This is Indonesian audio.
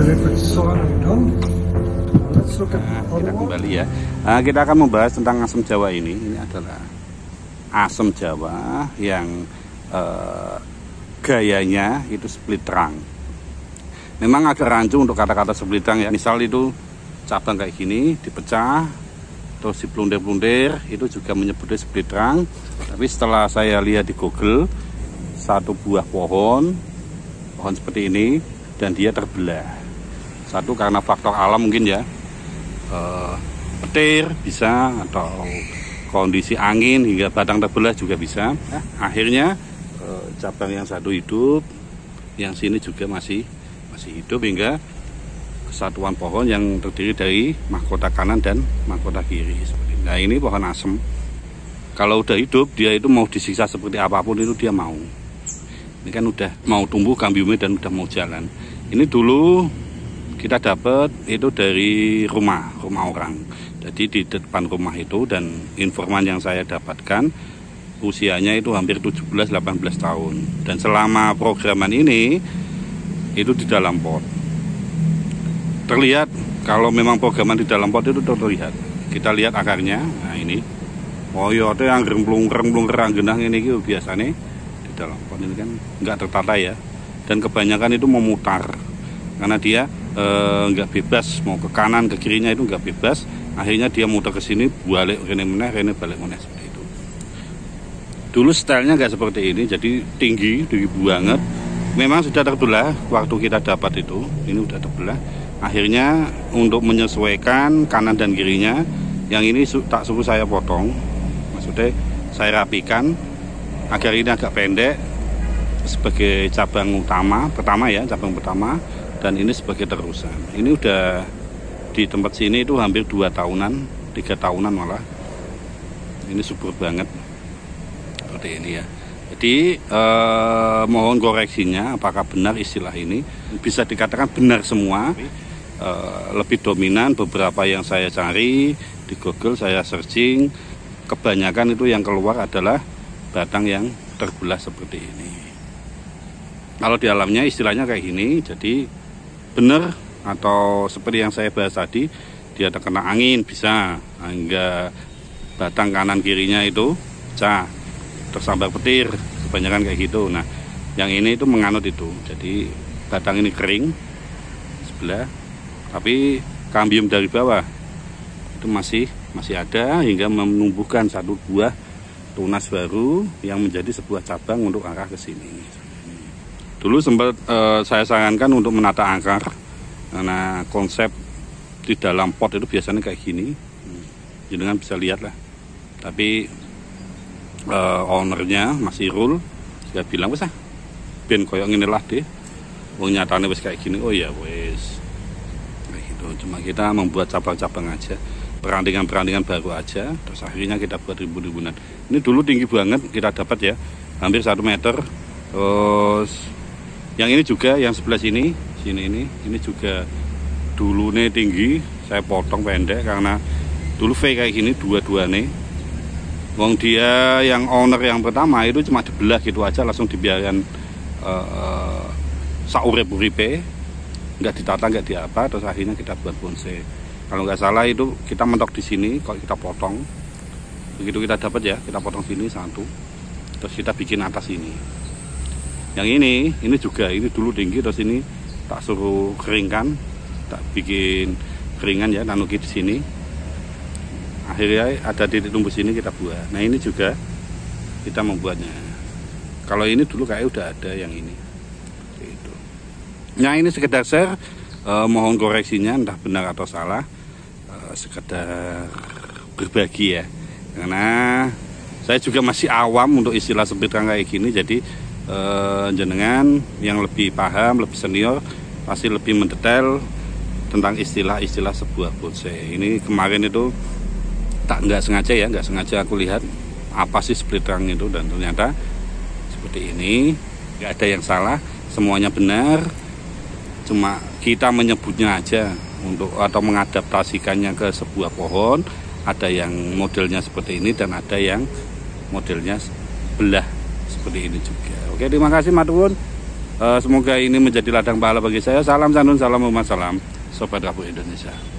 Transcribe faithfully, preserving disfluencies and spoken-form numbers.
Nah, kita kembali ya. Nah, kita akan membahas tentang asam Jawa ini. Ini adalah asam Jawa yang eh, gayanya itu split trunk. Memang agak rancu untuk kata-kata split trunk ya. Misal itu cabang kayak gini dipecah, terus dipelundir-pelundir, itu juga menyebutnya split trunk. Tapi setelah saya lihat di Google, satu buah pohon, pohon seperti ini, dan dia terbelah. Satu karena faktor alam mungkin ya, e, petir bisa, atau kondisi angin hingga batang terbelah juga bisa. Nah, akhirnya e, cabang yang satu hidup, yang sini juga masih masih hidup hingga kesatuan pohon yang terdiri dari mahkota kanan dan mahkota kiri. Nah, ini pohon asem. Kalau udah hidup, dia itu mau disiksa seperti apapun itu dia mau. Ini kan udah mau tumbuh kambiumnya dan udah mau jalan. Ini dulu kita dapat itu dari rumah, rumah orang. Jadi di depan rumah itu, dan informan yang saya dapatkan usianya itu hampir tujuh belas delapan belas tahun. Dan selama programan ini itu di dalam pot. Terlihat kalau memang programan di dalam pot itu terlihat. Kita lihat akarnya. Nah, ini. Oh iya, itu yang geremplung-geremplung genang ini gitu biasanya di dalam pot ini kan nggak tertata ya. Dan kebanyakan itu memutar. Karena dia nggak e, bebas mau ke kanan ke kirinya itu nggak bebas, akhirnya dia muter ke sini balik rene meneh rene balik meneh seperti itu. Dulu stylenya nggak seperti ini, jadi tinggi tinggi banget. Memang sudah terbelah waktu kita dapat itu, ini udah terbelah. Akhirnya untuk menyesuaikan kanan dan kirinya, yang ini tak suruh saya potong, maksudnya saya rapikan agar ini agak pendek sebagai cabang utama pertama ya, cabang pertama. Dan ini sebagai terusan. Ini udah di tempat sini itu hampir dua tahunan, tiga tahunan malah. Ini subur banget seperti ini ya. Jadi eh, mohon koreksinya, apakah benar istilah ini? Bisa dikatakan benar semua. Eh, lebih dominan beberapa yang saya cari di Google, saya searching, kebanyakan itu yang keluar adalah batang yang terbelah seperti ini. Kalau di alamnya istilahnya kayak gini, jadi benar atau seperti yang saya bahas tadi, dia terkena angin bisa hingga batang kanan kirinya itu pecah, tersambar petir, kebanyakan kayak gitu. Nah, yang ini itu menganut itu, jadi batang ini kering sebelah, tapi kambium dari bawah itu masih masih ada hingga menumbuhkan satu buah tunas baru yang menjadi sebuah cabang untuk arah ke sini. Dulu sempat eh, saya sarankan untuk menata akar, karena konsep di dalam pot itu biasanya kayak gini, jangan bisa lihat lah. Tapi eh, ownernya masih rule, dia bilang wes ah, ben koyok ngene lah deh, wong nyatane wes kayak gini. Oh ya wes, kayak gitu. Cuma kita membuat cabang-cabang aja, perandingan-perandingan baru aja, terus akhirnya kita buat ribu-ribuan. Ini dulu tinggi banget kita dapat ya, hampir satu meter. Terus yang ini juga, yang sebelah sini, sini ini, ini juga dulu nih tinggi, saya potong pendek karena dulu V kayak gini dua-dua nih. Wong dia yang owner yang pertama itu cuma dibelah gitu aja, langsung dibiarkan uh, saurip-uripe, nggak ditata, nggak diapa, terus akhirnya kita buat bonsai. Kalau nggak salah itu kita mentok di sini, kalau kita potong, begitu kita dapat ya, kita potong sini satu, terus kita bikin atas ini. Yang ini, ini juga, ini dulu tinggi, terus ini tak suruh keringkan, tak bikin keringan ya, nanuki di sini. Akhirnya ada titik tumbuh sini kita buat. Nah, ini juga kita membuatnya. Kalau ini dulu kayak udah ada yang ini. Gitu. Nah, ini sekedar share, eh, mohon koreksinya entah benar atau salah, eh, sekedar berbagi ya. Karena saya juga masih awam untuk istilah sebutkan kayak gini, jadi Eh, jenengan yang lebih paham, lebih senior pasti lebih mendetail tentang istilah-istilah sebuah bonsai. Ini kemarin itu tak nggak sengaja ya, nggak sengaja aku lihat apa sih split trunk itu, dan ternyata seperti ini. Nggak ada yang salah, semuanya benar. Cuma kita menyebutnya aja untuk atau mengadaptasikannya ke sebuah pohon. Ada yang modelnya seperti ini dan ada yang modelnya belah seperti ini juga. Oke, terima kasih matur nuwun. Uh, semoga ini menjadi ladang pahala bagi saya. Salam santun, salam umat, salam Sobat Rabuk Indonesia.